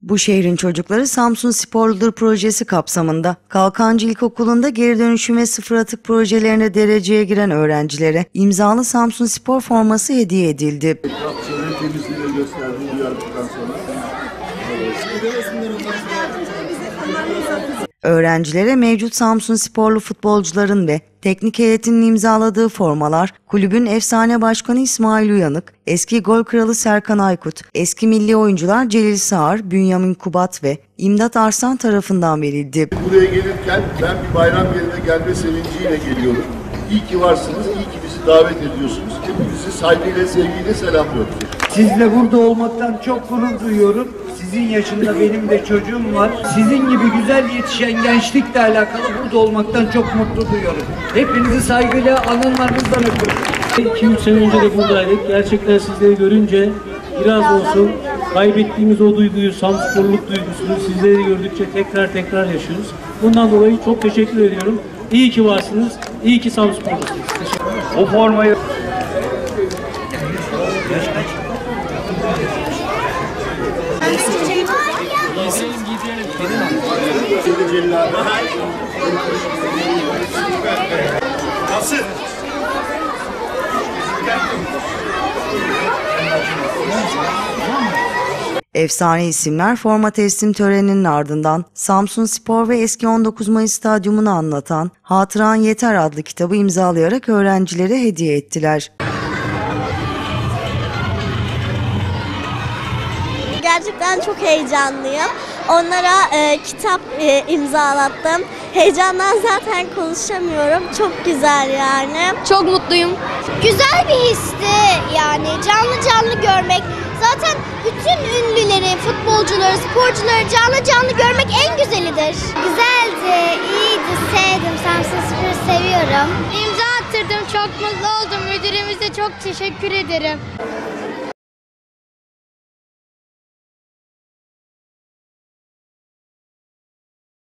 Bu şehrin çocukları Samsun Sporludur projesi kapsamında Kalkancı İlkokulu'nda geri dönüşüm ve sıfır atık projelerine dereceye giren öğrencilere imzalı Samsun Spor forması hediye edildi. Çevre temizliğini gösterdiğini uyardıktan sonra. Öğrencilere mevcut Samsun Sporlu futbolcuların ve teknik heyetinin imzaladığı formalar, kulübün efsane başkanı İsmail Uyanık, eski gol kralı Serkan Aykut, eski milli oyuncular Celil Sağar, Bünyamin Kubat ve İmdat Arslan tarafından verildi. Buraya gelirken ben bir bayram yerine gelme sevinciyle geliyorum. İyi ki varsınız, iyi ki bizi davet ediyorsunuz. Hepinizi saygıyla, sevgiyle selamlıyorum. Sizle burada olmaktan çok gurur duyuyorum. Sizin yaşında benim de çocuğum var. Sizin gibi güzel yetişen gençlikle alakalı burada olmaktan çok mutlu duyuyorum. Hepinizi saygıyla alınlarınızdan öpüyorum. 2-3 sene önce de buradaydık. Gerçekten sizleri görünce biraz olsun kaybettiğimiz o duyguyu, Samsporluk duygusunu sizleri gördükçe tekrar yaşıyoruz. Bundan dolayı çok teşekkür ediyorum. İyi ki varsınız, iyi ki Samsporlusunuz. O formayı... Efsane isimler forma teslim töreninin ardından Samsun Spor ve eski 19 Mayıs Stadyumunu anlatan Hatıran Yeter adlı kitabı imzalayarak öğrencilere hediye ettiler. Gerçekten çok heyecanlıyım. Onlara kitap imzalattım. Heyecandan zaten konuşamıyorum. Çok güzel yani. Çok mutluyum. Güzel bir histi yani canlı görmek. Zaten bütün ünlüleri, futbolcuları, sporcuları canlı görmek en güzelidir. Güzeldi, iyiydi, sevdim. Samsun Spor'u seviyorum. İmza attırdım, çok mutlu oldum. Müdürümüze çok teşekkür ederim.